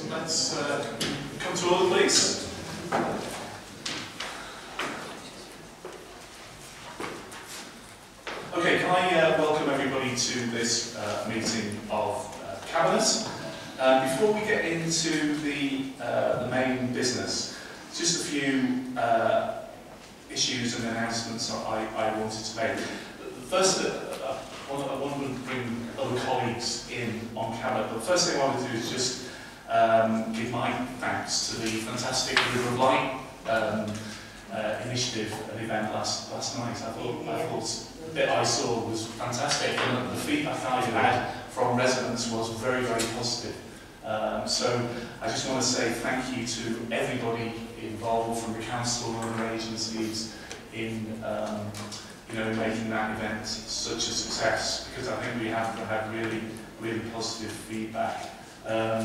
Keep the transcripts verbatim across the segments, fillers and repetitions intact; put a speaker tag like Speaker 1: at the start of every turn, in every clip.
Speaker 1: let's uh, come to order, please. Okay, can I uh, welcome everybody to this uh, meeting of uh, Cabinet. Um, before we get into the, uh, the main business, just a few uh, issues and announcements I, I wanted to make. First, uh, I want to bring other colleagues in on Cabinet, but the first thing I want to do is just um, give my thanks to the fantastic River of Light um, uh, initiative and event last, last night. I thought, I thought the bit I saw was fantastic, and the feedback I had from residents was very, very positive. Um, so I just want to say thank you to everybody involved from the council and other agencies in um, you know, making that event such a success, because I think we have had really, really positive feedback. Um,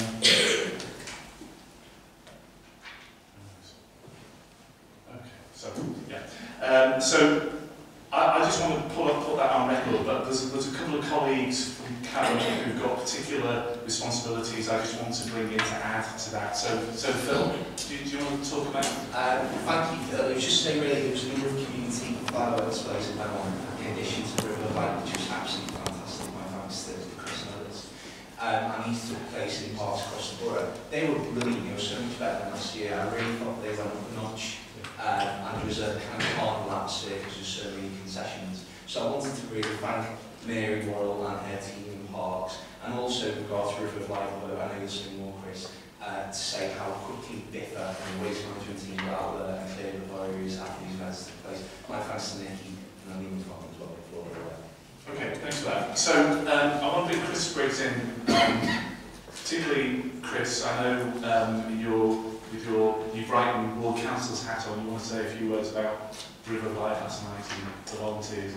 Speaker 1: okay, so yeah, um, so I, I just want to pull up, put that on record, but there's, there's a couple of colleagues from Cabinet who've got particular responsibilities I just want to bring in to add to that. So, so Phil, do, do you want to talk about?
Speaker 2: Um, thank you, Phil. It was just saying really, there was a number of community firework displays that went on in addition to the River Light, which was absolutely fantastic. My thanks to Chris and others. Um, and these took place in parts across the borough. They were brilliant. They were so much better than last year. I really thought they went up a notch. Um, and there was a kind of carnival atmosphere because there were so many concessions. So I wanted to really thank Mary, Wirral and her team in Parks, and also with regard to River of Light, although I know you'll say more, Chris, uh, to say how quickly differ and the waste management team were out there and cleared the areas after these events took place. My thanks to Nikki and the legal department as well before they were.
Speaker 1: Okay, thanks for that. So um, I want to bring Chris Spriggs in, um, particularly Chris. I know um, you're with your New Brighton Ward Council's hat on, you want to say a few words about River of Light last night and the volunteers.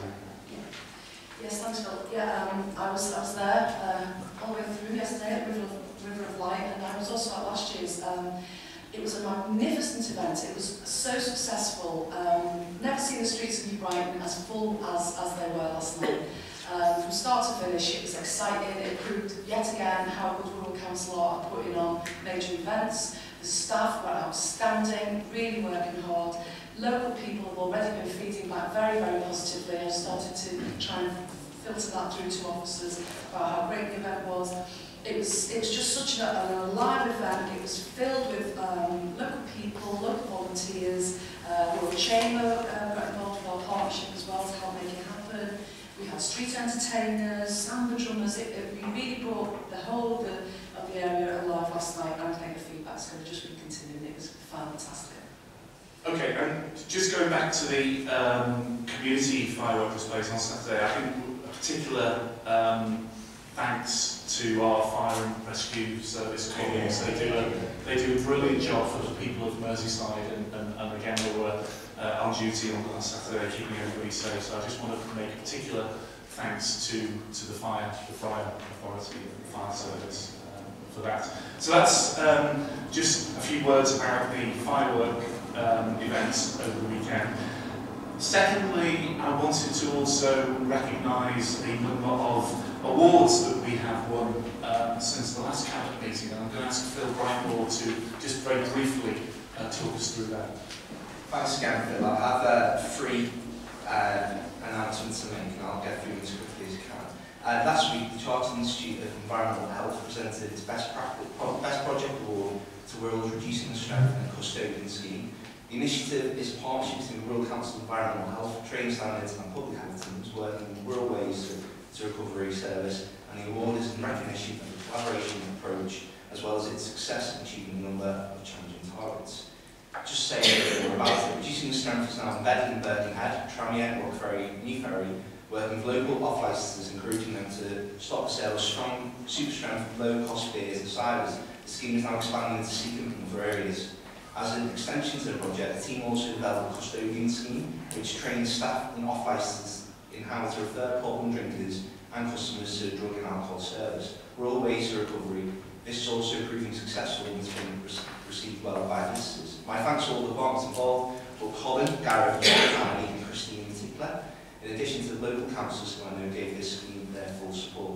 Speaker 3: Yes, thanks, Phil. Yeah, um, I was I was there uh, all the way through yesterday at River of, River of Light, and I was also at last year's. Um, it was a magnificent event. It was so successful. Um, never seen the streets of New Brighton as full as as they were last night. Um, from start to finish, it was exciting. It proved yet again how good Rural Council are at putting on major events. The staff were outstanding, really working hard. Local people have already been feeding back very, very positively. I've started to try and filter that through to officers about how great the event was. It was, it was just such an, an alive event. It was filled with um, local people, local volunteers. Uh, the Chamber uh, got involved with our partnership as well to help make it happen. We had street entertainers, samba drummers. It, it really brought the whole of the, of the area alive last night, and I think the feedback's going to just be continuing. It was fantastic.
Speaker 1: Okay, and just going back to the um, community firework displays on Saturday, I think a particular um, thanks to our fire and rescue service colleagues. They do a they do a brilliant job for the people of Merseyside, and, and, and again they were uh, on duty on, on Saturday, keeping everybody safe. So I just want to make a particular thanks to to the fire, the fire authority, and the fire service um, for that. So that's um, just a few words about the firework um, events over the weekend. Secondly, I wanted to also recognise a number of awards that we have won um, since the last Cabinet meeting, and I'm going to ask Phil Brightmore to just very briefly uh, talk us through that.
Speaker 2: Thanks again, Phil. I have uh, three uh, announcements to make, and I'll get through them as quickly as I can. Uh, last week, the Chartered Institute of Environmental Health presented its Best, Best Project Award to Wirral's Reducing the Strength and Custodian Scheme. The initiative is a partnership between Wirral Council Environmental Health, Training Standards and Public Health teams working with Wirral Ways to, to Recovery Service, and the award is in recognition of the collaboration approach as well as its success in achieving a number of challenging targets. Just saying a bit more about it, Reducing the Strength is now embedded in Birkenhead, Tramier, Rock Ferry, New Ferry, working with local off-licences, encouraging them to stop the sale of strong, super strength, low-cost beers and ciders. The scheme is now expanding into Seacombe and other areas. As an extension to the project, the team also developed a custodian scheme which trains staff and off-licences in how to refer problem drinkers and customers to drug and alcohol service. Wirral Ways to Recovery. This is also proving successful and has been received well by visitors. My thanks to all the departments involved, but Colin, Gareth, Annie and Christine in particular, in addition to the local councillors who I know gave this scheme their full support.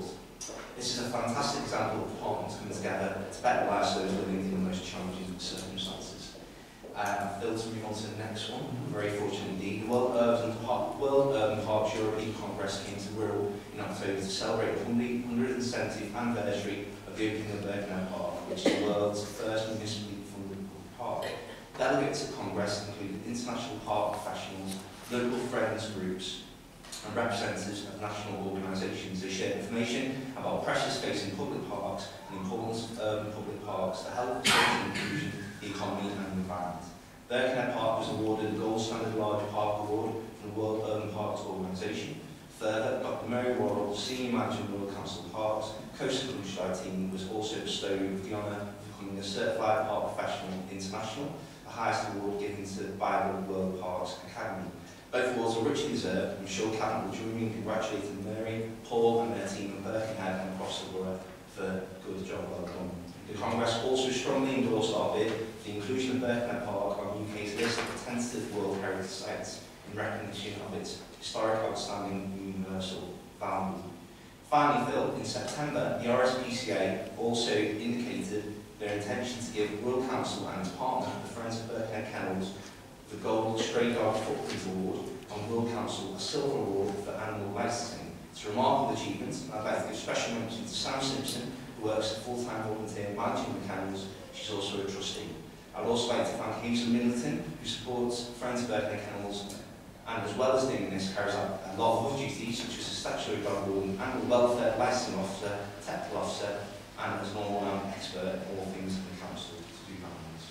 Speaker 2: This is a fantastic example of departments coming together to better lives those living in the most challenging circumstances. Um, Phil, to move on to the next one. I'm very fortunate indeed. The World Urban, Park, World Urban Parks European Congress came to Wirral in October to celebrate the one hundred seventieth anniversary of the opening of Brightmore Park, which is the world's first municipally funded park. Delegates at Congress included international park professionals, local friends groups, and representatives of national organisations. They shared information about pressures facing public parks and the importance of urban public parks, the health, safety, inclusion, the economy and the environment. Birkenhead Park was awarded the Gold Standard Large Park Award from the World Urban Parks Organisation. Further, Doctor Mary Wirral, Senior Manager of the Royal Council of Parks, Coast and Countryside Team, was also bestowed with the honour of becoming a Certified Park Professional International, the highest award given to by the World Parks Academy. Both awards are richly deserved. I'm sure Cabinet will join me in congratulating Mary, Paul and their team at Birkenhead and across the borough for a good job well done. The Congress also strongly endorsed our bid for the inclusion of Birkenhead Park on the U K's list of tentative World Heritage Sites in recognition of its historic, outstanding, universal value. Finally, Phil, in September, the R S P C A also indicated their intention to give the Royal Council and its partner, the Friends of Birkenhead Kennels, the Gold Stray Dog Footprint Award, and Royal Council a Silver Award for animal licensing. It's a remarkable achievement, and I'd like to give special mention to Sam Simpson, who works as a full-time volunteer managing the kennels. She's also a trustee. I'd also like to thank Hazel Middleton, who supports Friends of Birkenhead Kennels, and as well as doing this, carries out a lot of other duties, such as a statutory dog warden, animal welfare licensing officer, technical officer, and as an all-round expert in all things in the council to do animals.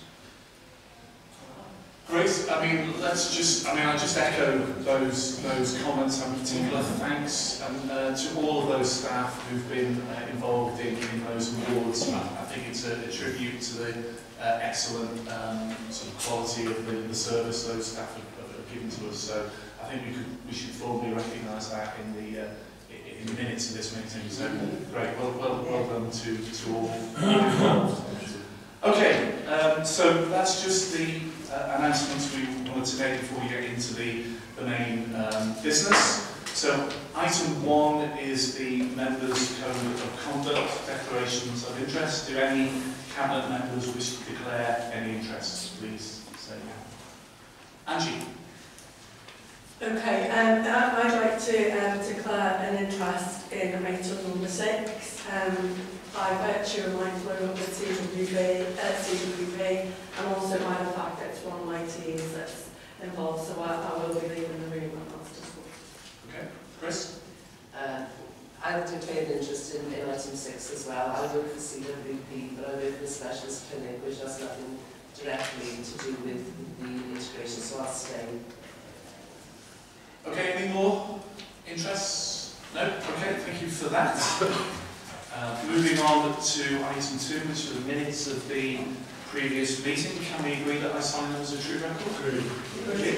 Speaker 1: Great. I mean, let's just, I mean, I just echo those those comments, and particular thanks and, uh, to all of those staff who've been uh, involved in, in those awards. I, I think it's a, a tribute to the uh, excellent um, sort of quality of the, the service those staff have, have given to us. So I think we could we should formally recognise that in the uh, in the minutes of this meeting. So great. Well, well, well done to to all involved. Okay. Um, so that's just the Uh, announcements we wanted to make before we get into the, the main um, business. So item one is the members' code of conduct, declarations of interest. Do any cabinet members wish to declare any interests? Please say yeah. Angie.
Speaker 4: Okay, um, I'd like to um, declare an interest in item number six. Um, by virtue of my employment with C W B, uh, C W B, and also by the fact that it's one of my teams that's involved, so I, I will be leaving the room when that's discussed.
Speaker 1: Okay, Chris?
Speaker 5: Uh, I would declare an interest in, in item six as well. I work for C W B, but I work for a specialist clinic, which has nothing directly to do with the integration, so I'll stay.
Speaker 1: Okay, any more interests? No? Okay, thank you for that. Uh, moving on to item two, which are the minutes of the previous meeting. Can we agree that I sign them as a true record? Agreed. Okay.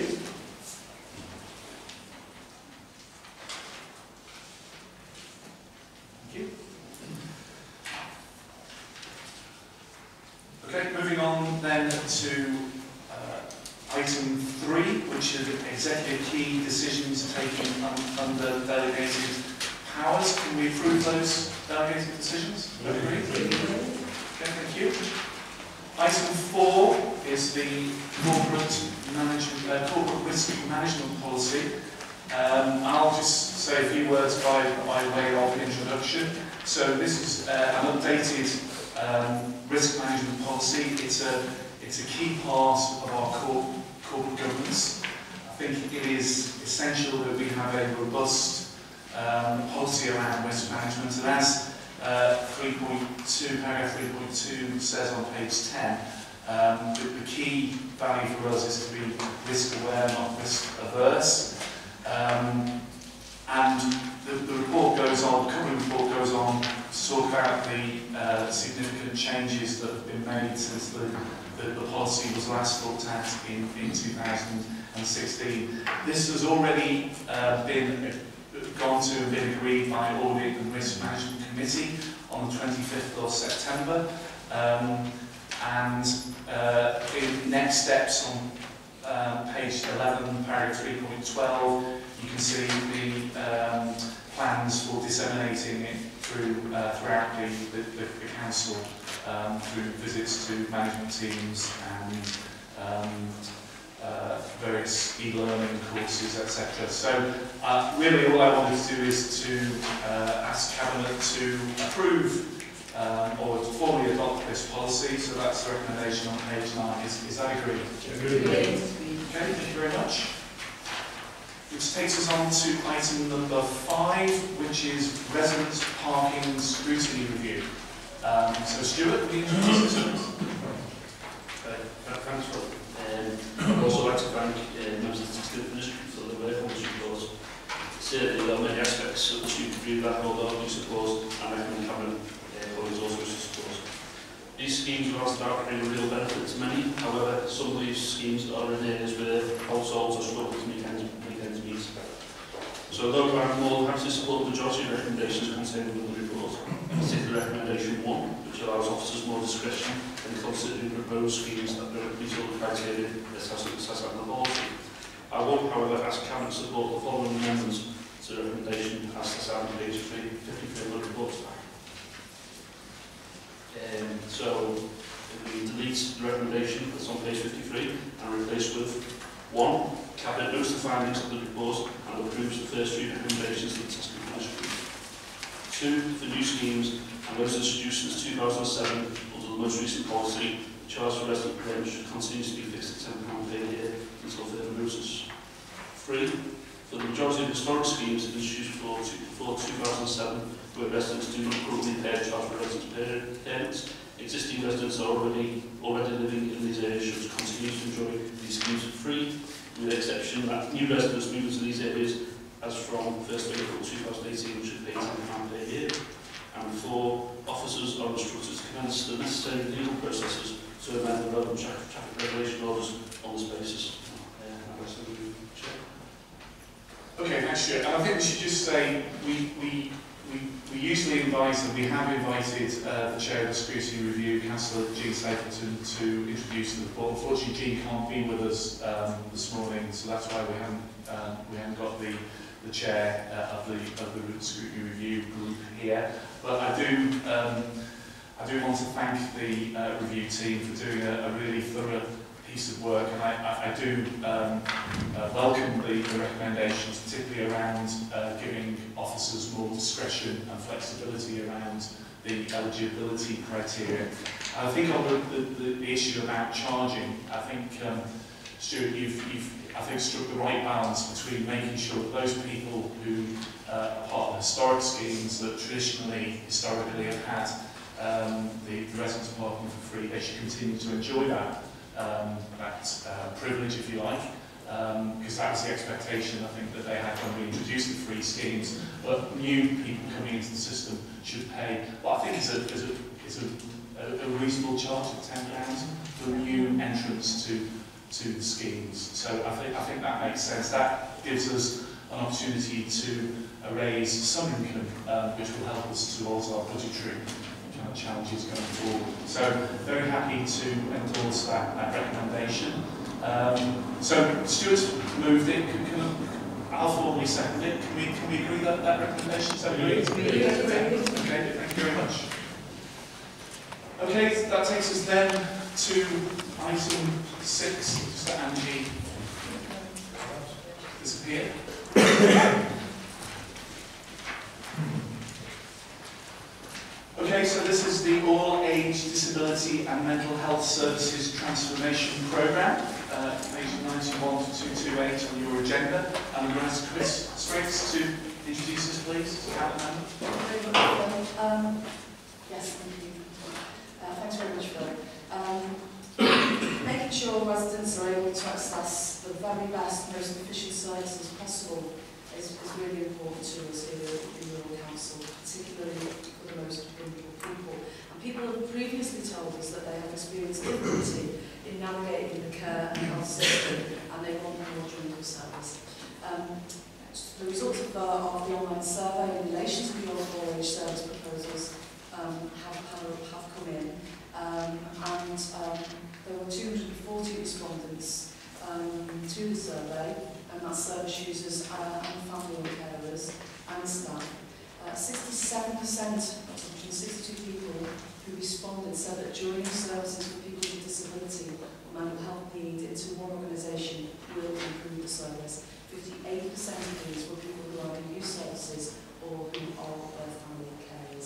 Speaker 1: Thank you. Okay, moving on then to uh, item three, which are the executive key decisions taken un under delegated powers. Can we approve those delegated decisions? Agree? Okay, thank you. Item four is the corporate management, uh, corporate risk management policy. Um, I'll just say a few words by, by way of introduction. So this is uh, an updated um, risk management policy. It's a it's a key part of our corp corporate governance. I think it is essential that we have a robust Um, policy around risk management, and as uh, three point two, paragraph three point two says on page ten, um, the, the key value for us is to be risk aware, not risk averse. Um, and the, the report goes on, the company report goes on to talk about the uh, significant changes that have been made since the, the, the policy was last looked at in, in two thousand sixteen. This has already uh, been gone to and been agreed by Audit and Risk Management Committee on the twenty-fifth of September. Um, and uh, in next steps on uh, page eleven, paragraph three point twelve, you can see the um, plans for disseminating it through uh, throughout the, the, the, the council, um, through visits to management teams and um, uh, various e-learning courses, et cetera. So uh, really all I wanted to do is to uh, ask Cabinet to approve um, or to formally adopt this policy. So that's the recommendation on page nine. Is, is that agreed?
Speaker 5: Agreed.
Speaker 1: Okay, thank you very much. Which takes us on to item number five, which is resident parking scrutiny review. Um, so Stuart, will you introduce this please?
Speaker 6: Uh, thanks, Phil. Um, I'd also like to thank uh, members of the student ministry for the work on this report. Certainly there are many aspects of the student review that although we support and recommend Cabinet uh, colleagues also support. These schemes are about bringing real benefit to many. However, some of these schemes are in areas where households are struggling to meet ends meet. So although I'm more than happy to support the majority of recommendations contained within the report, particularly recommendation one, which allows officers more discretion in considering proposed schemes that don't meet all the criteria that has set out in the policy. I will, however, ask Cabinet to support the following amendments to the recommendation as set out in page fifty-three of the report. Um, so we delete the recommendation that's on page fifty-three and replace with one. Cabinet notes the findings of the report and approves the first three recommendations of the testing management. Two, for new schemes and those introduced since two thousand seven under the most recent policy, the charge for resident rent should continue to be fixed at ten pounds per year until further notice. Three, for the majority of historic schemes introduced before, before two thousand seven, where residents do not currently pay a charge for residence payments, existing residents are already already living in these areas should continue to enjoy these schemes for free, with the exception that new residents moving to these areas as from first of April two thousand eighteen should pay ten pounds per year. And four, officers are instructed to commence the necessary legal processes to amend the relevant traffic, traffic regulation orders on this basis. Uh,
Speaker 1: okay, thanks Stuart. And I think we should just say we, we, we, we usually invite, and we have invited uh, the Chair of the Scrutiny Review, Councillor Jean Stapleton, to introduce the report. Unfortunately, Jean can't be with us um, this morning, so that's why we haven't, um, we haven't got the, the Chair uh, of, the, of the Scrutiny Review group here. But I do, um, I do want to thank the uh, review team for doing a, a really thorough piece of work, and I, I, I do um, uh, welcome the, the recommendations, particularly around uh, giving officers more discretion and flexibility around the eligibility criteria. And I think on the, the, the issue about charging, I think, um, Stuart, you've, you've I think struck the right balance between making sure that those people who uh, are part of historic schemes that traditionally, historically have had um, the, the residents parking for free, they should continue to enjoy that. Um, that uh, privilege, if you like, because um, that was the expectation, I think, that they had when we introduced the free schemes. But new people coming into the system should pay what I think is a, is a, is a, a reasonable charge of ten pounds for new entrants to to the schemes. So I think I think that makes sense. That gives us an opportunity to uh, raise some income, um, which will help us towards our budgetary challenges going forward. So very happy to endorse that, that recommendation. Um, so Stuart moved it. Can, can, I'll formally second it. Can we, can we agree that that recommendation is agreed?
Speaker 5: Agreed.
Speaker 1: Okay, thank you very much. Okay, that takes us then to item six. Just let Angie disappear. Okay, so this is the All-Age Disability and Mental Health Services Transformation Programme, uh, page ninety-one to two twenty-eight on your agenda. And I'm going to ask Chris Spriggs to introduce us, please, to Cabinet member.
Speaker 3: Um, yes, thank you. Uh, thanks very much, Phil. Um, making sure residents are able to access the very best, most efficient services possible is, is really important to us here at the Wirral Council, particularly for the most vulnerable people. And people have previously told us that they have experienced difficulty in navigating the care and health system, and they want more during themselves. Um, the results of the, of the online survey in relation to the all-age service proposals um, have, have, have come in, um, and um, there were two hundred and forty respondents um, to the survey, and that service users uh, and family carers and staff. Uh, sixty-seven percent, one hundred sixty-two people who responded said that joining services for people with disability or mental health need into one organisation will improve the service. fifty-eight percent of these were people who either use services or who are their family carers.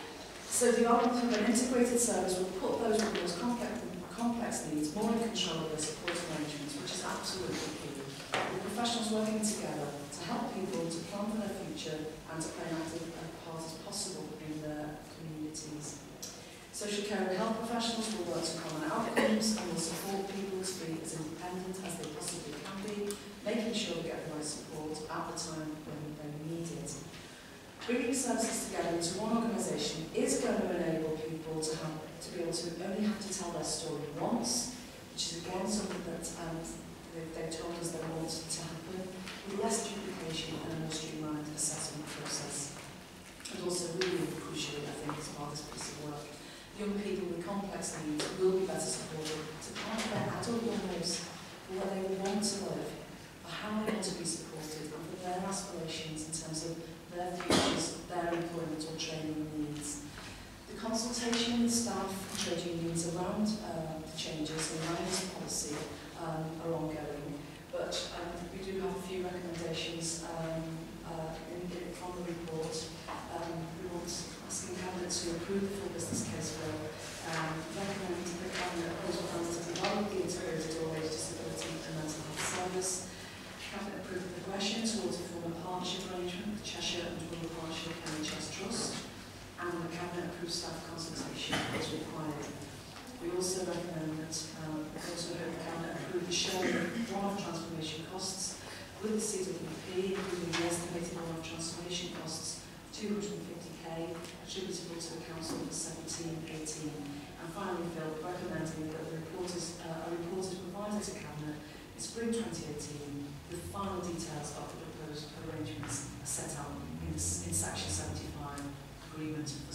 Speaker 3: So the development of an integrated service will put those with those complex, complex needs more in control of their support arrangements, which is absolutely key. With professionals working together to help people to plan for their future and to play an active part as possible in their communities. Social care and health professionals will work to common outcomes and will support people to be as independent as they possibly can be, making sure they get the right support at the time when they need it. Bringing services together into one organisation is going to enable people to have to be able to only have to tell their story once, which is again something that um, they've, they've told us they want to happen, with less duplication and a more streamlined assessment process. And also really crucially, I think, as part of this piece of work, young people with complex needs will be better supported to part of their adult lives for where they want to live, for how they want to be supported, and for their aspirations in terms of their futures, their employment or training needs. The consultation with staff and trade unions around uh, the changes in line with policy um, are ongoing, but um, we do have a few recommendations um, uh, in, in, from the report. Um, we want asking Cabinet to approve the full business case bill, um, recommending the Cabinet approval plans to develop the integrated old age disability and mental health service. Cabinet approved the progression towards a formal partnership arrangement with Cheshire and Wirral Partnership N H S Trust, and the Cabinet approved staff consultation as required. We also recommend that um, we also hope the Cabinet approve the sharing of one-off transformation costs with the C W P, including the estimated one-off transformation costs two hundred fifty k attributable to the Council for seventeen eighteen. And finally, Phil, recommending that the report is, uh, a report is provided to Cabinet in spring twenty eighteen with final details of the proposed arrangements set out in, in section seventy-five, agreement for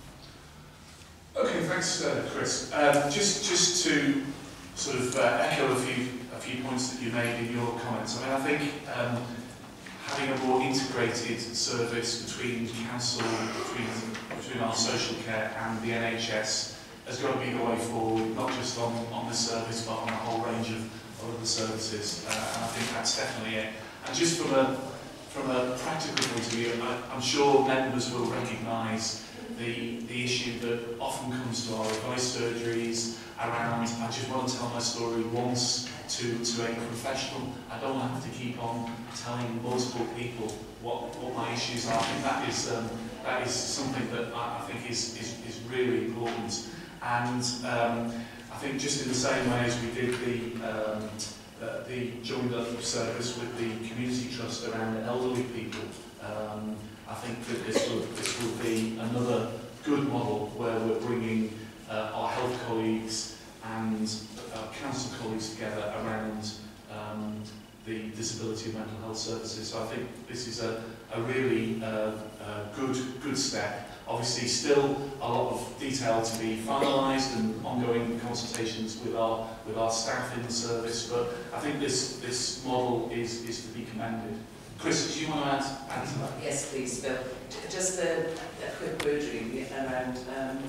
Speaker 3: sign-off.
Speaker 1: Okay, thanks, uh, Chris. Um, just, just to sort of uh, echo a few, a few points that you made in your comments. I mean, I think um, having a more integrated service between council, between, between our social care and the N H S has got to be the way forward, not just on, on this service, but on a whole range of other services. Uh, and I think that's definitely it. And just from a, from a practical point of view, I, I'm sure members will recognise the, the issue that often comes to our advice surgeries around, I just want to tell my story once to, to a professional. I don't have to keep on telling multiple people what, what my issues are. I think that is, um, that is something that I, I think is, is, is really important. And um, I think just in the same way as we did the, um, uh, the joined up service with the community trust around elderly people, um, I think that this will, this will be another good model where we're bringing uh, our health colleagues and our council colleagues together around um, the disability and mental health services. So I think this is a, a really uh, uh, good, good step. Obviously still a lot of detail to be finalised and ongoing consultations with our, with our staff in the service, but I think this, this model is, is to be commended. Chris, do you want to add, add to that?
Speaker 5: Yes, please, Phil. Just a, a quick word really around um,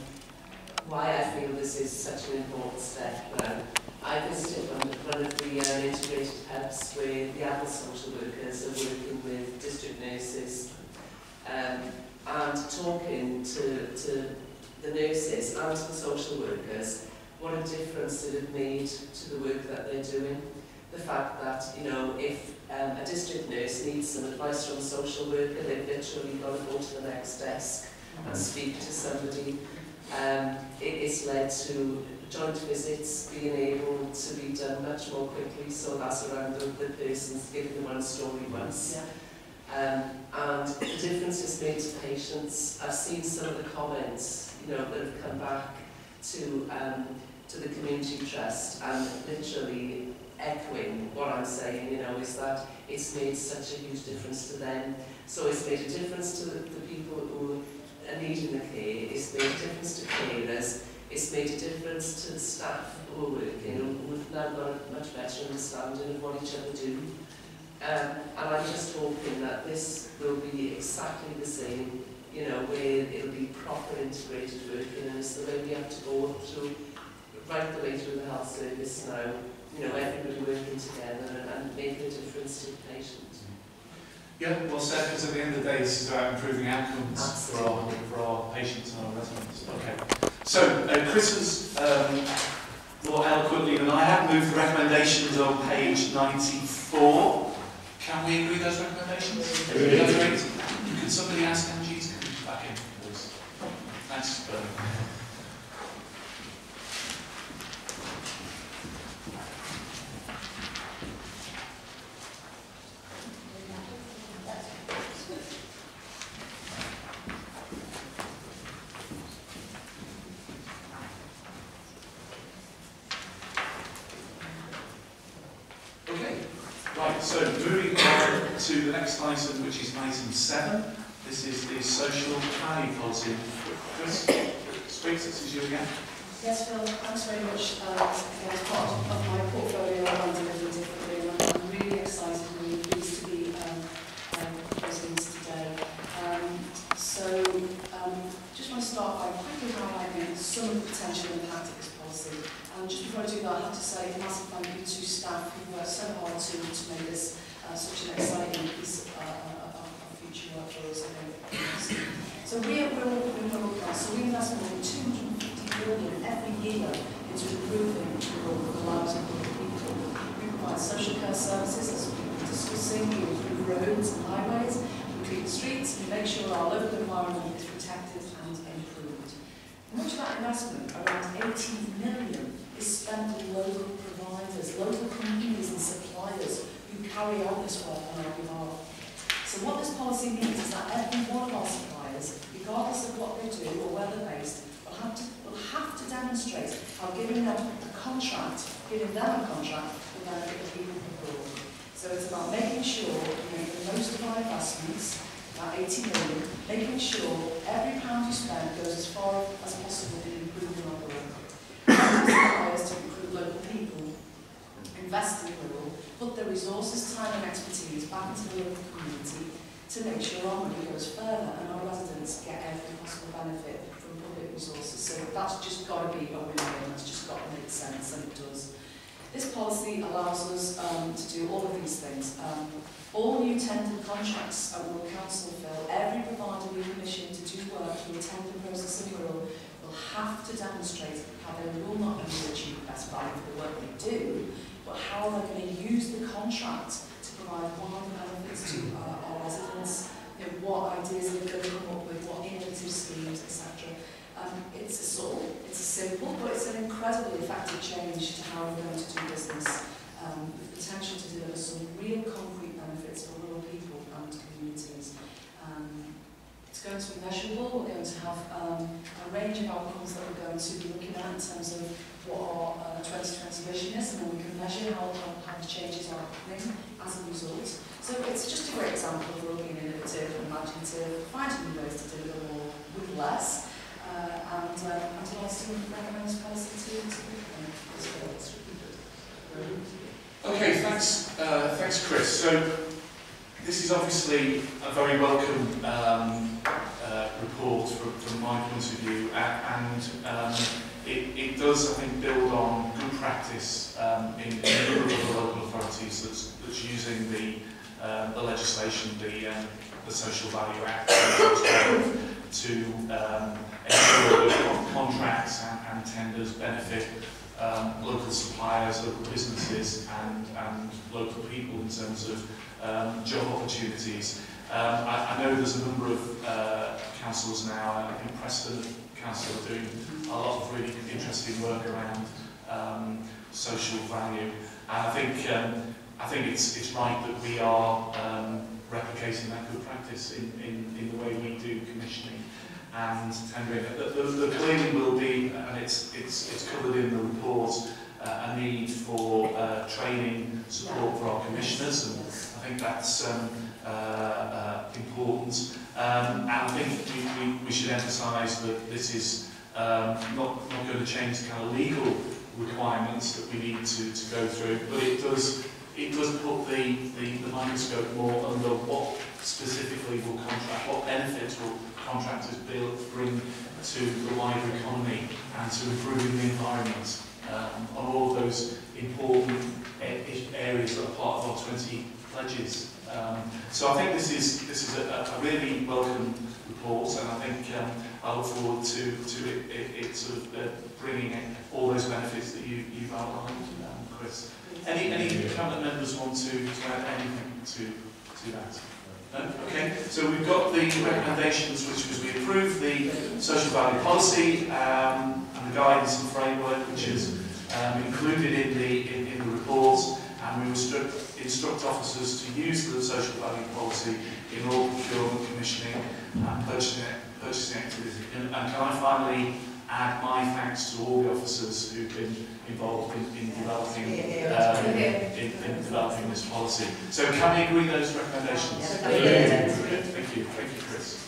Speaker 5: why I feel this is such an important step. Um, I visited one, one of the uh, integrated hubs where the adult social workers are working with district nurses um, and talking to, to the nurses and to the social workers what a difference it had made to the work that they're doing. The fact that, you know, if um, a district nurse needs some advice from a social worker, they've literally got to go to the next desk and speak to somebody. Um, it, it's led to joint visits being able to be done much more quickly, so that's around the, the person's giving them one story once.
Speaker 3: Yeah.
Speaker 5: Um, and the difference is made to patients. I've seen some of the comments, you know, that have come back to um, to the community trust, and literally echoing what I'm saying, you know, is that it's made such a huge difference to them. So it's made a difference to the, the people who are needing the care. It's made a difference to carers. It's made a difference to the staff who are working, who've now got a much better understanding of what each other do. Um, and I'm just hoping that this will be exactly the same you know, where it'll be proper integrated working, and it's the way we have to go through, right the way through the health service now, you know, everybody working together and, and making a difference to the patient.
Speaker 1: Yeah, well said, because at the end of the day, this is about improving outcomes for our,
Speaker 5: Absolutely.
Speaker 1: for our patients and our residents. Okay. So, uh, Chris has um, more eloquently than I have moved the recommendations on page ninety-four. Can we agree those recommendations?
Speaker 6: Agreed.
Speaker 1: Agreed. Can somebody ask Angie to come back in, please? Thanks, Bernard. Right, so moving on to the next item, which is item seven. This is the social planning policy. Chris, Spriggs, this is you again.
Speaker 3: Yes, Phil, thanks very much. Uh, again, as part of my portfolio, I'm delivering differently, and I'm really excited and really pleased to be um, um, presenting this today. Um, so, um, just want to start by quickly highlighting some of the potential impact of this policy. And just before I do that, I have to say a massive thank you to staff who worked so hard to, to make this uh, such an exciting piece of, uh, of, of future work for us. So we are Wirral, so we invest more than two hundred and fifty billion every year into improving the lives of people. We provide social care services, as we've been discussing, we improve roads and highways, we clean the streets, we make sure our local environment is protected and improved. Much of that investment, around eighteen million, is spent on local providers, local companies and suppliers who carry out this work on our behalf. So what this policy means is that every one of our suppliers, regardless of what they do or where they're based, will have to, will have to demonstrate how giving them a contract, giving them a contract, will benefit the people abroad. So it's about making sure we make the most of our investments, about eighty million, making sure every pound you spend goes as far as possible in improving our work. Suppliers to recruit local people, invest in rural, put their resources, time and expertise back into the local community to make sure our money goes further and our residents get every possible benefit from public resources. So that's just got to be a win-win, that's just got to make sense, and it does. This policy allows us um, to do all of these things. Um, all new tendered contracts at Wirral Council, Phil, every provider we commission to do work through a tender process in Wirral will have to demonstrate how they will not only achieve best value for the work they do, but how they're going to use the contract to provide wider benefits to uh, our residents, you know, what ideas they're going to come up with, what innovative schemes, et cetera. Um, it's a sort of, it's a simple, but it's an incredibly effective change to how we're going to do business, um, with the potential to deliver some real concrete benefits for rural people and communities. Um, It's going to be measurable. We're going to have um, a range of outcomes that we're going to be looking at in terms of what our uh, twenty twenty vision is, and then we can measure how, how, how the changes are happening as a result. So it's just a great example of Wirral being innovative and imaginative, finding new ways to deliver more with less, uh, and uh, and also recommend this policy to to
Speaker 1: Okay, thanks, uh, thanks, Chris. So this is obviously a very welcome um, uh, report from, from my point of view, and um, it, it does, I think, build on good practice um, in, in a number of the local authorities that's, that's using the, um, the legislation, the, um, the Social Value Act, to um, ensure that contracts and, and tenders benefit um, local suppliers, local businesses, and, and local people in terms of Um, job opportunities. Um, I, I know there's a number of uh, councils now, and I think Preston Council are doing a lot of really interesting work around um, social value. And I think um, I think it's it's right that we are um, replicating that good practice in, in, in the way we do commissioning and tendering. The, the, the clearly will be, and it's it's it's covered in the report, uh, a need for uh, training support for our commissioners, and I think that's um, uh, uh, important. Um, and I think we, we, we should emphasise that this is um, not, not going to change the kind of legal requirements that we need to, to go through, but it does it does put the, the, the microscope more under what specifically will contract, what benefits will contractors build, bring to the wider economy and to improving the environment um, on all of those important areas that are part of our twenty pledges. Um, so I think this is this is a, a really welcome report, and I think um, I look forward to to it, it, it sort of uh, bringing in all those benefits that you you've outlined, um, Chris. Any any cabinet members want to, to add anything to to that? No? Okay. So we've got the recommendations, which was we approved the social value policy um, and the guidance and framework, which is um, included in the in, in the report, and we instruct, instruct officers to use the social value policy in all procurement, commissioning, and purchasing purchasing activities. And, and can I finally add my thanks to all the officers who've been involved in, in developing um, in, in developing this policy. So can we agree those recommendations?
Speaker 5: Yeah.
Speaker 1: Thank you, thank you, Chris.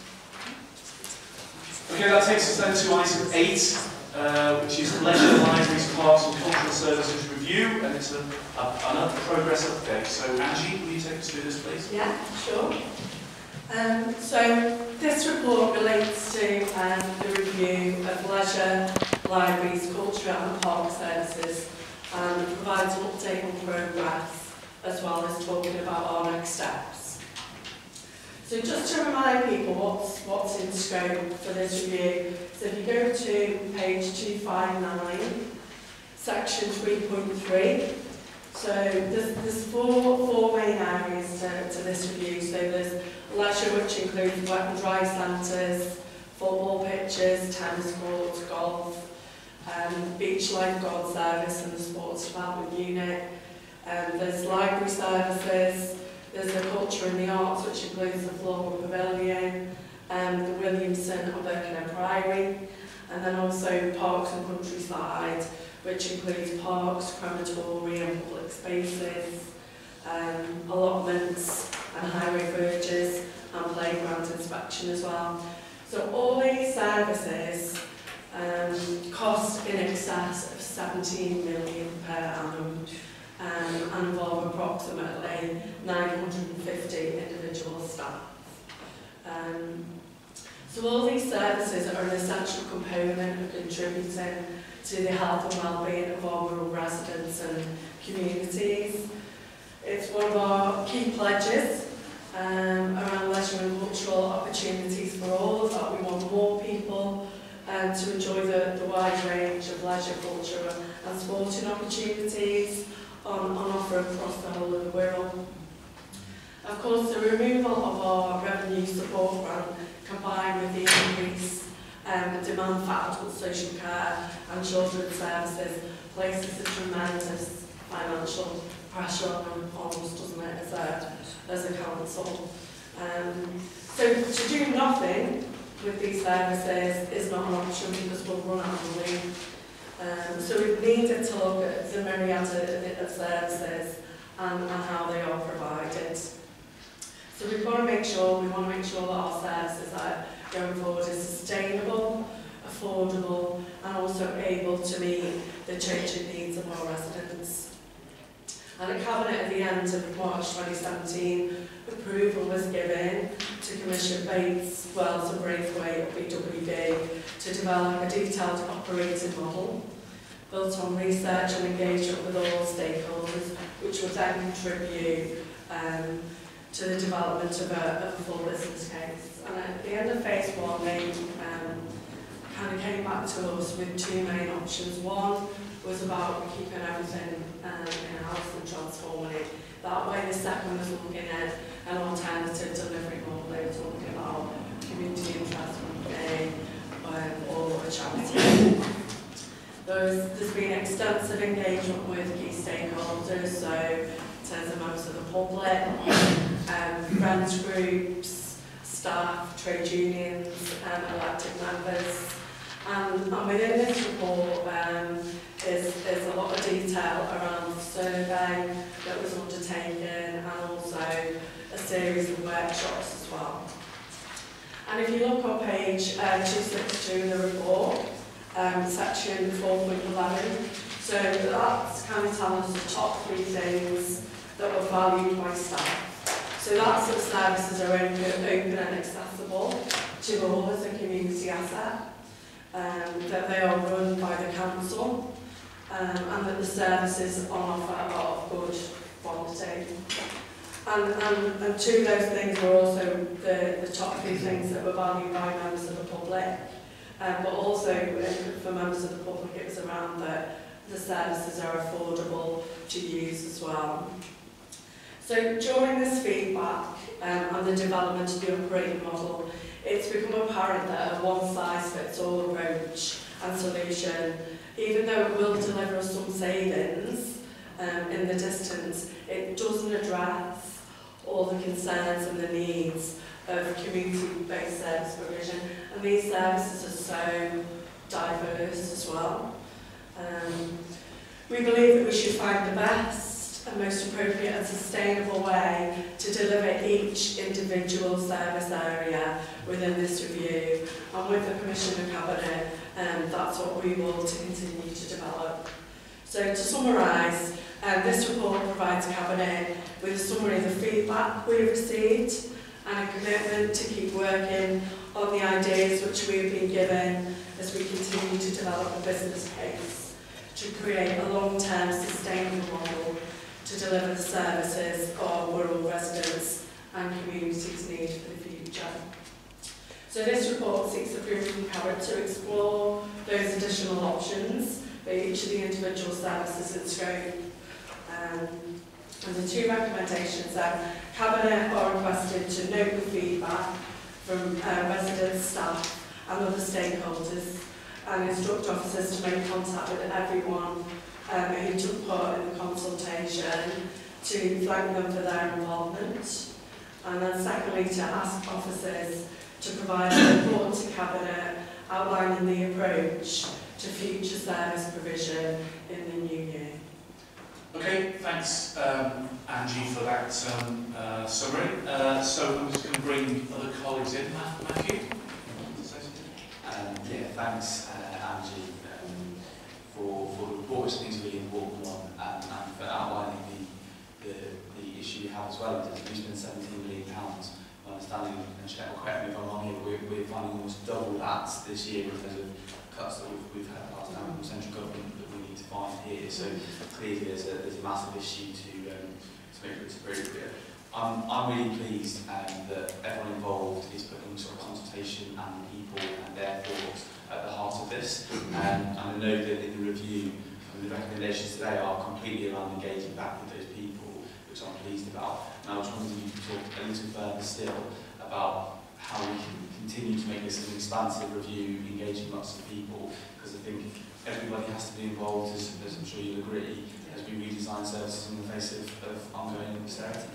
Speaker 1: Okay, that takes us then to item eight, uh, which is leisure, libraries, parks and cultural services review, and it's a, a, another progress update. So Angie, will you take us through this, please?
Speaker 4: Yeah, sure. Um, so this report relates to um, the review of leisure, libraries, culture and park services, and provides an update on progress as well as talking about our next steps. So just to remind people what's, what's in scope for this review, so if you go to page two fifty-nine, section three point three, so there's, there's four, four main areas to, to this review. So there's leisure, which includes wet and dry centres, football pitches, tennis courts, golf, um, beach lifeguard service and the sports development unit. Um, there's library services, there's the culture and the arts, which includes the floral pavilion, um, the Williamson and Birkenhead Priory, and then also parks and countryside, which includes parks, crematorium, public spaces, um, allotments and highway verges and playground inspection as well. So all these services um, cost in excess of seventeen million per annum um, and involve approximately nine hundred fifty individual staff. Um, so all these services are an essential component of contributing to the health and well-being of our rural residents and communities. It's one of our key pledges um, around leisure and cultural opportunities for all, that we want more people um, to enjoy the, the wide range of leisure, culture and sporting opportunities on, on offer across the whole of the Wirral. Of course, the removal of our revenue support grant combined with the increase um, demand for adult social care and children's services places a tremendous financial pressure on, on us, doesn't it, as a, as a council. Um, so to do nothing with these services is not an option because we'll run out of money. Um, so we've needed to look at the myriad of services and, and how they are provided. So we've got to make sure, we want to make sure that our services are going forward is sustainable, affordable, and also able to meet the changing needs of our residents. And a Cabinet at the end of March twenty seventeen, approval was given to commission Bates, Wells and Braithwaite of B W D to develop a detailed operating model built on research and engagement with all stakeholders, which would then contribute um, to the development of a, of a full business case. And at the end of phase one, they um, kind of came back to us with two main options. One was about keeping everything um, in-house and transforming it that way. The second was looking at an alternative delivery model. They were talking about community investment day um, or a charity. There's, there's been extensive engagement with key stakeholders, so in terms of members of the public, um, friends groups, staff, trade unions, and elected members. And, and within this report um, is, is a lot of detail around the survey that was undertaken and also a series of workshops as well. And if you look on page uh, two sixty-two in the report, um, section four point eleven, so that's kind of telling us the top three things that were valued by staff. So that's that services are open, open and accessible, to all as a community asset, um, that they are run by the council, um, and that the services on offer are of good quality. And, and, and two of those things were also the, the top two things that were valued by members of the public. Um, but also uh, for members of the public, it was around that the services are affordable to use as well. So during this feedback um, and the development of the operating model, it's become apparent that a one-size-fits-all approach and solution, even though it will deliver us some savings um, in the distance, it doesn't address all the concerns and the needs of community-based service provision, and these services are so diverse as well. Um, we believe that we should find the best and most appropriate and sustainable way to deliver each individual service area within this review, and with the permission of Cabinet, um, that's what we will to continue to develop. So to summarise, um, this report provides Cabinet with a summary of the feedback we have received and a commitment to keep working on the ideas which we have been given as we continue to develop a business case to create a long-term sustainable model to deliver the services our Wirral residents and communities need for the future. So this report seeks approval from Cabinet to explore those additional options for each of the individual services in scope. Um, and the two recommendations are Cabinet are requested to note the feedback from uh, residents, staff and other stakeholders, and instruct officers to make contact with everyone um, who took part in the consultation to thank them for their involvement. And then secondly, to ask officers to provide a report to Cabinet outlining the approach to future service provision in the new year.
Speaker 1: Okay, thanks um, Angie for that um, uh, summary. Uh, so I'm just going to bring other colleagues in. Matthew?
Speaker 7: Um, yeah, thanks uh, Angie um, for, for the report, which I think is a really important one, and, and for outlining the, the, the issue you have as well. We spent seventeen million pounds, my understanding, and Janette will correct me if I'm wrong here, but we're, we're finding almost double that this year in terms of cuts that we've, we've had passed down from central government that we need to find here. So clearly there's a, there's a massive issue to, um, to make sure it's appropriate. I'm, I'm really pleased um, that everyone involved is putting sort of consultation and people and their thoughts at the heart of this. Um, and I know that in the review, um, the recommendations today are completely around engaging back with those people, which I'm pleased about. And I was wondering if you could talk a little further still about how we can continue to make this an expansive review, engaging lots of people, because I think everybody has to be involved, as, as I'm sure you'll agree, as we redesign services in the face of, of ongoing austerity.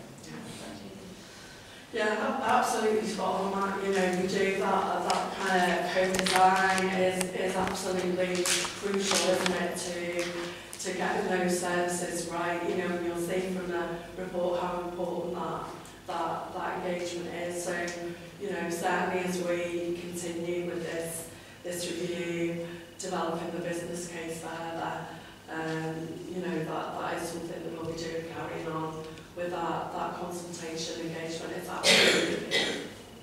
Speaker 4: Yeah, absolutely spot on that. You know, we do that, that kind of co-design is, is absolutely crucial, isn't it, to, to getting those services right. You know, and you'll see from the report how important that, that, that engagement is. So, you know, certainly as we continue with this, this review, developing the business case further, um, you know, that, that is something that we'll be doing, carrying on with that, that consultation engagement. It's absolutely key.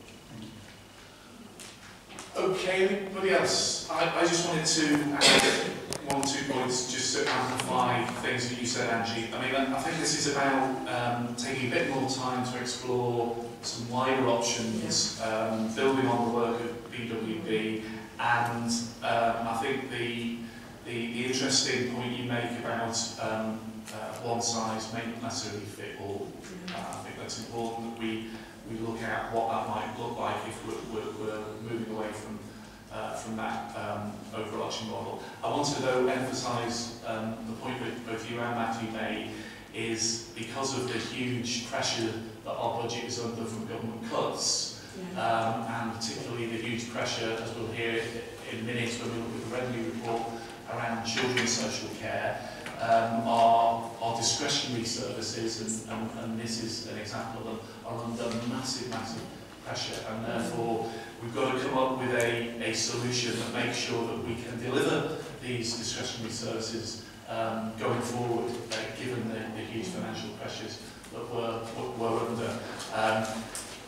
Speaker 1: Okay, anybody else? I, I just wanted to add one or two points just to amplify things that you said, Angie. I mean, I think this is about um, taking a bit more time to explore some wider options, um, building on the work of B W B, and um, I think the, the, the interesting point you make about um, Uh, one size may not necessarily fit all. Uh, I think that's important that we, we look at what that might look like if we're, we're, we're moving away from, uh, from that um, overarching model. I wanted to though emphasise um, the point that both you and Matthew made is because of the huge pressure that our budget is under from government cuts, yeah. um, and particularly the huge pressure, as we'll hear in minutes when we look at the revenue report, around children's social care. Um, our, our discretionary services, and, and, and this is an example of them, are under massive, massive pressure, and therefore we've got to come up with a, a solution that makes sure that we can deliver these discretionary services um, going forward, uh, given the, the huge financial pressures that we're, we're under. Um,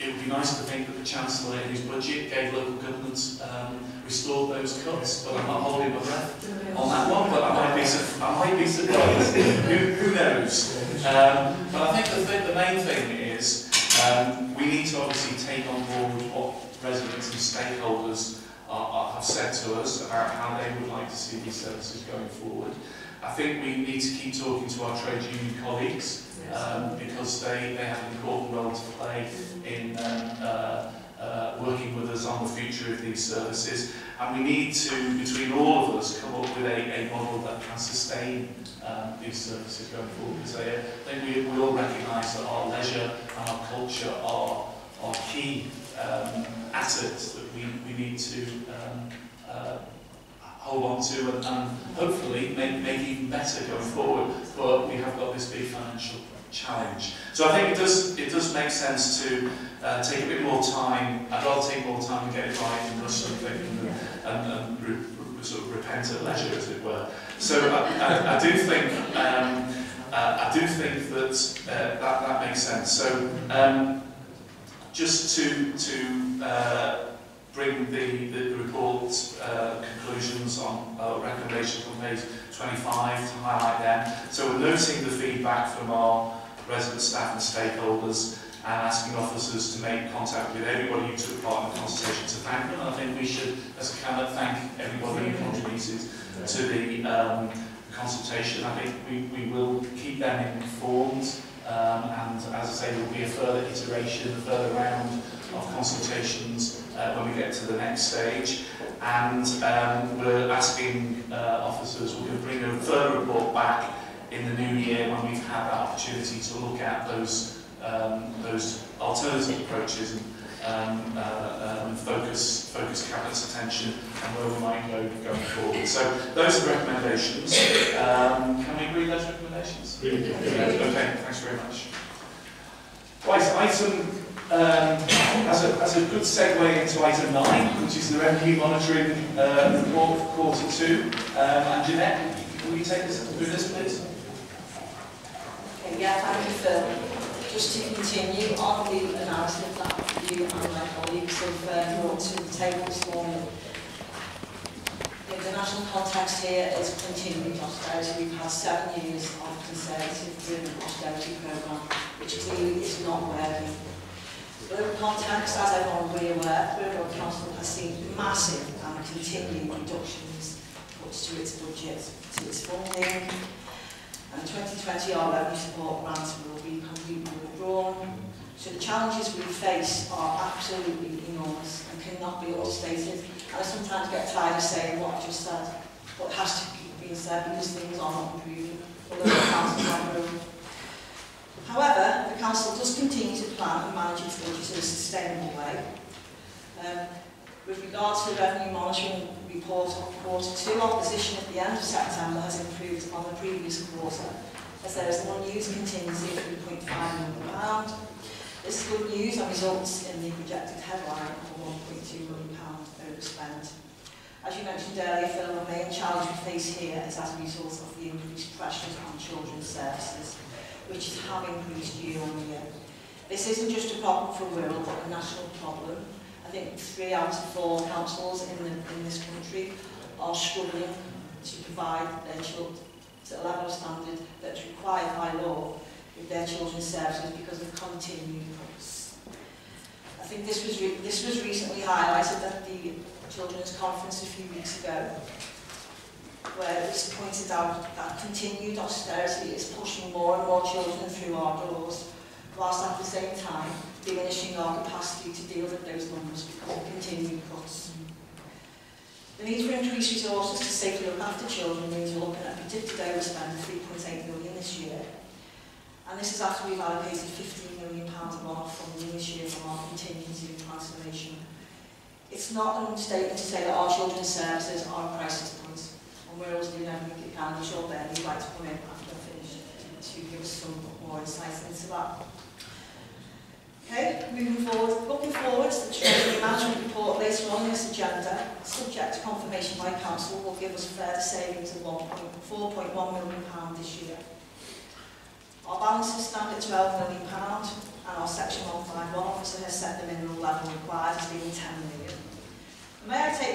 Speaker 1: it would be nice to think that the Chancellor in his budget gave local governments um, restored those cuts, but I'm not holding my breath on that one, but I might be, su I might be surprised. who, who knows? Um, but I think the, th the main thing is um, we need to obviously take on board what residents and stakeholders are, are, have said to us about how they would like to see these services going forward. I think we need to keep talking to our trade union colleagues um, because they, they have an important role to play in um, uh, uh, working with us on the future of these services. And we need to, between all of us, come up with a, a model that can sustain um, these services going forward. Because I think we, we all recognise that our leisure and our culture are, are key um, assets that we, we need to um, uh, hold on to and, and hopefully make, make even better going forward. But we have got this big financial challenge. So I think it does, it does make sense to uh, take a bit more time. I'd rather take more time and get it right and rush something and, and, and re, re, sort of repent at leisure, as it were. So I, I, I do think um, uh, I do think that, uh, that that makes sense. So um, just to to uh, bring the, the, the report uh, conclusions on uh, recommendations on page twenty-five to highlight them. So we're noting the feedback from our resident staff and stakeholders and asking officers to make contact with everybody who took part in the consultation to thank them. And I think we should, as a cabinet, thank everybody who contributed to the um, consultation. I think we, we will keep them informed. Um, and as I say, there will be a further iteration, a further round of consultations uh, when we get to the next stage. And um, we're asking uh, officers, we're going to bring a further report back in the new year when we've had that opportunity to look at those um, those alternative approaches and um, uh, um, focus focus cabinet's attention and where we might go going forward. So those are the recommendations. Um, can we agree those recommendations? Okay, thanks very much. Right, item um, as a as a good segue into item nine, which is the revenue monitoring uh, report for quarter two. Um, and Janette, will you take us through this, please?
Speaker 8: Okay, yeah, thank you, Phil. Just to continue on the analysis that you and my colleagues have uh, brought to the table this morning. The national context here is continued austerity. We've had seven years of conservative austerity programme, which clearly is not working. The local context, as everyone will be aware, Wirral Council has seen massive and continuing reductions put to its budget, to its funding. And in twenty twenty, our revenue support grants will be completely withdrawn. So the challenges we face are absolutely enormous and cannot be overstated. And I sometimes get tired of saying what I just said, what has to be being said because things are not improving, although the council is not growing. However, the council does continue to plan and manage its budget in a sustainable way. Um, with regards to the revenue monitoring report of quarter two, our position at the end of September has improved on the previous quarter, as there is an unused contingency of three point five million pounds. This is good news and results in the projected headline of one point two million pounds overspent. As you mentioned earlier, Phil, the main challenge we face here is as a result of the increased pressures on children's services, which have increased year on year. This isn't just a problem for Wirral, but a national problem. I think three out of four councils in, the, in this country are struggling to provide their children to a level of standard that's required by law with their children's services because of continued cuts. I think this was, re this was recently highlighted at the Children's Conference a few weeks ago, where it was pointed out that continued austerity is pushing more and more children through our doors, whilst at the same time diminishing our capacity to deal with those numbers because of continued cuts. The need for increased resources to safely look after children means we're looking at a predicted overspend of three point eight million pounds this year, and this is after we've allocated fifteen million pounds of one-off funding this year from our contingency and transformation. It's not an understatement to say that our children's services are a crisis point, and we're always doing everything it can. I'm sure Ben would like to come in after I've finished to give us some more insights into that. Okay, moving forward, looking forward to the Treasury Management Report later on in this agenda, subject to confirmation by Council, will give us further savings of four point one million pounds this year. Our balances stand at twelve million pounds, and our Section one fifty-one officer has set the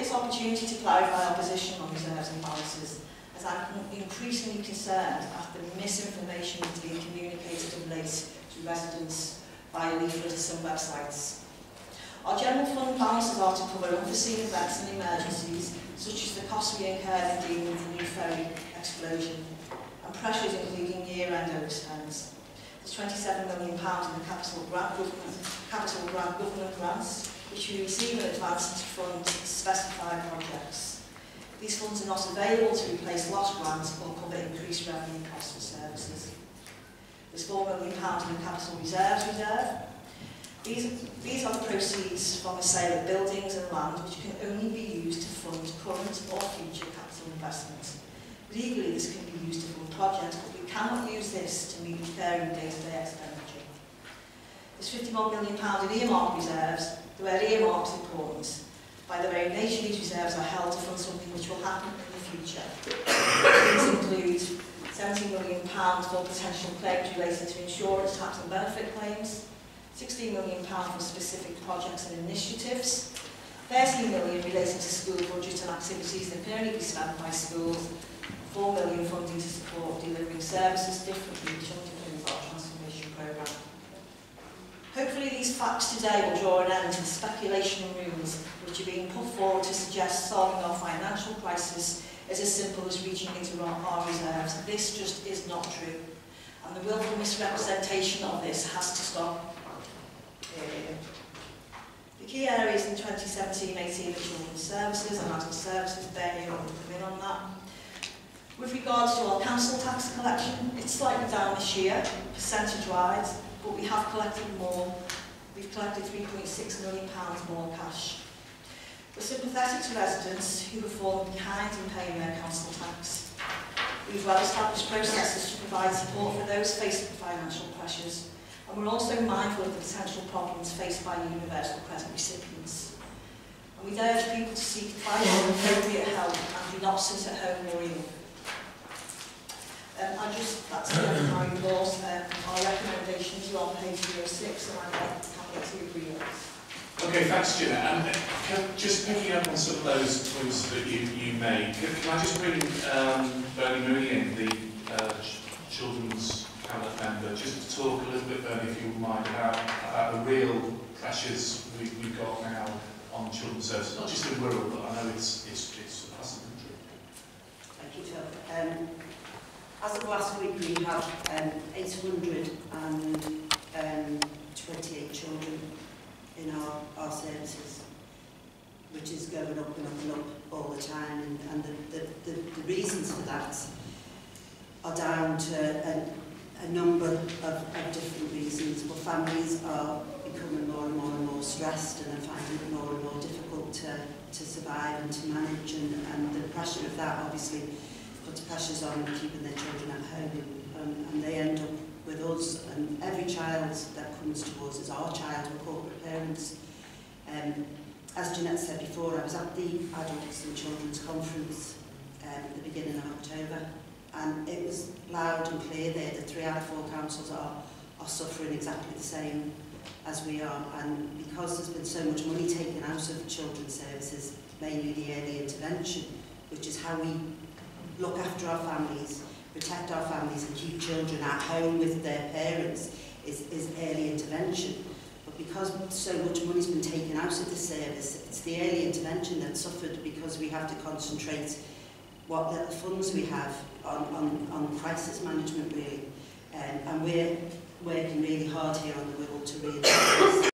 Speaker 8: this opportunity to clarify our position on reserves and balances, as I'm increasingly concerned at the misinformation that's being communicated of late to residents via leaflets and some websites. Our general fund balances are to cover unforeseen events and emergencies, such as the costs we incurred in dealing with the new ferry explosion, and pressures including year-end overspends. There's twenty-seven million pounds in the capital grant government, capital grant government grants, which we receive in advance to fund specified projects. These funds are not available to replace lost grants or cover increased revenue costs for services. There's four million pounds in the capital reserves reserve. These, these are the proceeds from the sale of buildings and land which can only be used to fund current or future capital investments. Legally, this can be used to fund projects, but we cannot use this to meet recurring day-to-day expenditure. There's fifty-one million pounds in earmark reserves. The word earmark is important. By their own nature, these reserves are held to fund something which will happen in the future. These include seventeen million pounds for potential claims related to insurance, tax and benefit claims, sixteen million pounds for specific projects and initiatives, thirteen million pounds relating to school budget and activities that can only be spent by schools, four million pounds funding to support delivering services differently, which underpins our transformation programme. Hopefully these facts today will draw an end to the speculation and rumours which are being put forward to suggest solving our financial crisis is as simple as reaching into our, our reserves. This just is not true. And the willful misrepresentation of this has to stop. Uh, the key areas in twenty seventeen eighteen are children's services and adult services. Barney will come in on that. With regards to our council tax collection, it's slightly down this year, percentage-wise, but we have collected more. We've collected three point six million pounds more cash. We're sympathetic to residents who have fallen behind in paying their council tax. We've well-established processes to provide support for those faced with financial pressures, and we're also mindful of the potential problems faced by universal credit recipients. And we'd urge people to seek advice and appropriate help and do not sit at home worrying. Um, I just, that's the end of my report. Um, our recommendations are on page zero six, and I'd like to have to agree with this.
Speaker 1: Okay, thanks, Janette. And uh, can, just picking up on some of those points that you, you made, can, can I just bring um, Bernie Mooney in, the uh, ch children's cabinet member, just to talk a little bit, Bernie, if you wouldn't mind, about, about the real pressures we, we've got now on children's services, not just in Wirral, but I know it's, it's, it's across the country.
Speaker 9: Thank you, Phil. Um, as of last week, we have um, eight hundred twenty-eight children in our, our services, which is going up and up and up all the time, and, and the, the, the, the reasons for that are down to a, a number of, of different reasons, but families are becoming more and more and more stressed and are finding it more and more difficult to, to survive and to manage, and, and the pressure of that obviously puts pressures on keeping their children at home, and, and they end up with us, and every child that comes to us is our child. We're corporate parents. Um, as Janette said before, I was at the Adults and Children's Conference um, at the beginning of October, and it was loud and clear there that three out of four councils are, are suffering exactly the same as we are, and because there's been so much money taken out of children's services, mainly the early intervention, which is how we look after our families, protect our families and keep children at home with their parents, is, is early intervention. But because so much money's been taken out of the service, it's the early intervention that suffered, because we have to concentrate what little funds we have on, on, on crisis management, really. Um, and we're working really hard here on the Wirral to realise this.